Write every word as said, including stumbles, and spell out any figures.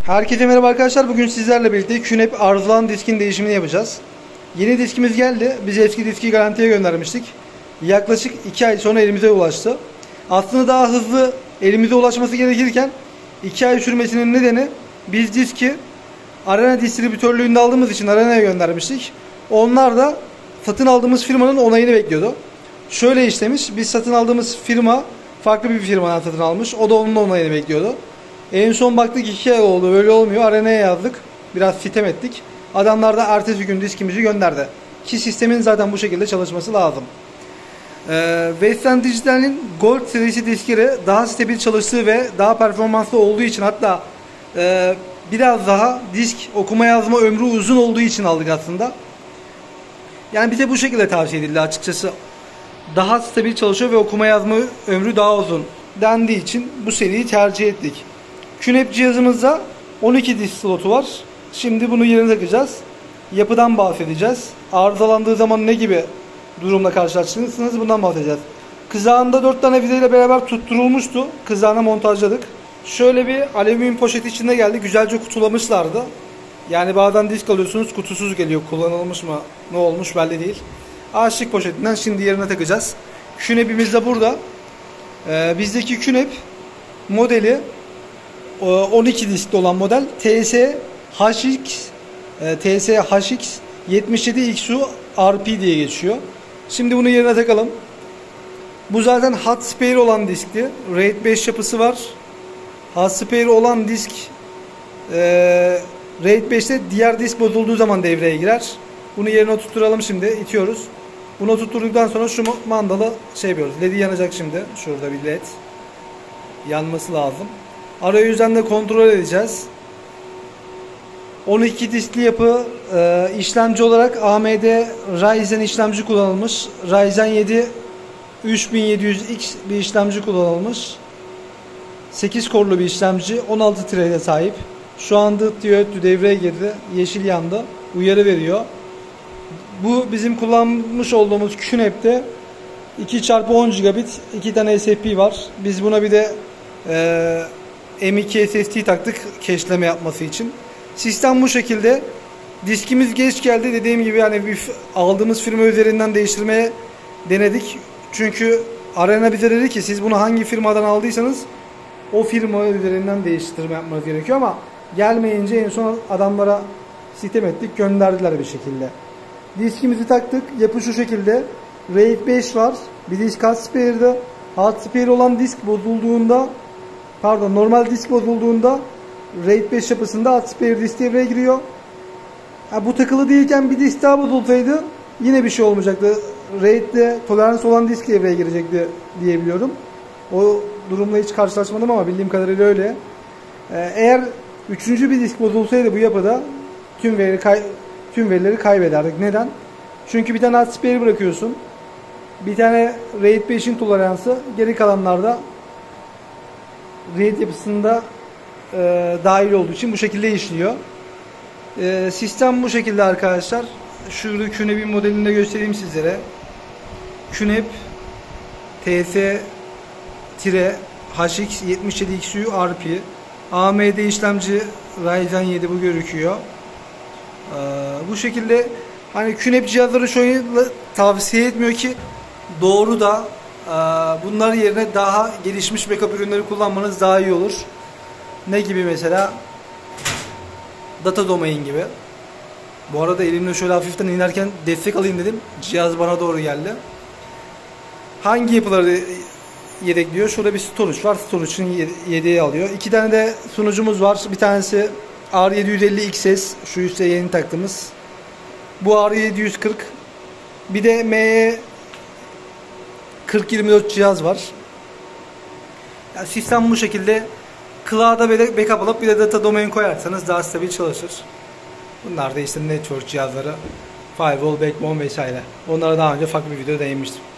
Herkese merhaba arkadaşlar. Bugün sizlerle birlikte Q N A P arızalanan diskin değişimini yapacağız. Yeni diskimiz geldi. Biz eski diski garantiye göndermiştik. Yaklaşık iki ay sonra elimize ulaştı. Aslında daha hızlı elimize ulaşması gerekirken iki ay sürmesinin nedeni biz diski Arena distribütörlüğünde aldığımız için Arena'ya göndermiştik. Onlar da satın aldığımız firmanın onayını bekliyordu. Şöyle işlemiş. Biz satın aldığımız firma farklı bir firmadan satın almış. O da onun onayını bekliyordu. En son baktık iki ay oldu. Böyle olmuyor. Arena'ya yazdık. Biraz sitem ettik. Adamlar da ertesi gün diskimizi gönderdi. Ki sistemin zaten bu şekilde çalışması lazım. Ee, Western Digital'in Gold serisi diskleri daha stabil çalıştığı ve daha performanslı olduğu için, hatta e, biraz daha disk okuma yazma ömrü uzun olduğu için aldık aslında. Yani bize bu şekilde tavsiye edildi açıkçası. Daha stabil çalışıyor ve okuma yazma ömrü daha uzun dendiği için bu seriyi tercih ettik. Q N A P cihazımızda on iki disk slotu var. Şimdi bunu yerine takacağız. Yapıdan bahsedeceğiz. Arızalandığı zaman ne gibi durumla karşılaştınız, bundan bahsedeceğiz. Kızağında dört tane vizeyle beraber tutturulmuştu. Kızağına montajladık. Şöyle bir alüminyum poşet içinde geldi. Güzelce kutulamışlardı. Yani bazen disk alıyorsunuz, kutusuz geliyor. Kullanılmış mı, ne olmuş belli değil. Ağaçlık poşetinden şimdi yerine takacağız. Q N A P'imiz de burada. Ee, bizdeki Q N A P modeli on iki diskli olan model T S H X T S H X yetmiş yedi X U R P diye geçiyor. Şimdi bunu yerine takalım. Bu zaten hot spare olan diskti. RAID beş yapısı var. Hot spare olan disk e, RAID beşte diğer disk bozulduğu zaman devreye girer. Bunu yerine oturtturalım şimdi. İtiyoruz. Bunu oturtturduktan sonra şu mandalı şey yapıyoruz. L E D'i yanacak şimdi. Şurada bir L E D. Yanması lazım. Arayüzden de kontrol edeceğiz. on iki diskli yapı e, işlemci olarak A M D Ryzen işlemci kullanılmış. Ryzen yedi üç bin yedi yüz X bir işlemci kullanılmış. sekiz korlu bir işlemci. on altı thread'e sahip. Şu anda diyor devreye girdi. Yeşil yandı. Uyarı veriyor. Bu bizim kullanmış olduğumuz Q N A P'te iki çarpı on gigabit iki tane S S D var. Biz buna bir de e, M iki S S D taktık cache'leme yapması için. Sistem bu şekilde. Diskimiz geç geldi. Dediğim gibi yani bir aldığımız firma üzerinden değiştirmeye denedik. Çünkü Arena bize dedi ki siz bunu hangi firmadan aldıysanız o firma üzerinden değiştirme yapmanız gerekiyor, ama gelmeyince en son adamlara sitem ettik, gönderdiler bir şekilde. Diskimizi taktık. Yapı şu şekilde. RAID beş var. Bir disk hot spare'de. Hot spare olan disk bozulduğunda, pardon normal disk bozulduğunda RAID beş yapısında hot spare disk devreye giriyor. Ha, bu takılı değilken bir disk daha bozulsaydı yine bir şey olmayacaktı. RAID'de tolerans olan disk devreye girecekti diyebiliyorum. O durumla hiç karşılaşmadım ama bildiğim kadarıyla öyle. Ee, eğer üçüncü bir disk bozulsaydı bu yapıda tüm verileri, kay tüm verileri kaybederdik. Neden? Çünkü bir tane hot spare bırakıyorsun. Bir tane RAID beşin toleransı, geri kalanlarda RAID yapısında e, dahil olduğu için bu şekilde işliyor. E, sistem bu şekilde arkadaşlar. Şurada Q N A P modelini de göstereyim sizlere. Q N A P T S H X yetmiş yedi X U R P, A M D işlemci Ryzen yedi bu gözüküyor. E, bu şekilde. Hani Q N A P cihazları şöyle tavsiye etmiyor ki doğru da e, bunlar yerine daha gelişmiş backup ürünleri kullanmanız daha iyi olur. Ne gibi mesela? Data Domain gibi. Bu arada elimle şöyle hafiften inerken destek alayım dedim. Cihaz bana doğru geldi. Hangi yapıları yedekliyor? Şurada bir storage var. Storage'ın yedeği alıyor. İki tane de sunucumuz var. Bir tanesi R yedi yüz elli X S. Şu üstte yeni taktığımız. Bu R yedi yüz kırk. Bir de M E kırk yirmi dört cihaz var. Yani sistem bu şekilde. Cloud'a backup alıp bir de data domain koyarsanız daha stabil çalışır. Bunlar da işte network cihazları, firewall, backbone vesaire. Onlara daha önce farklı bir videoda değinmiştim.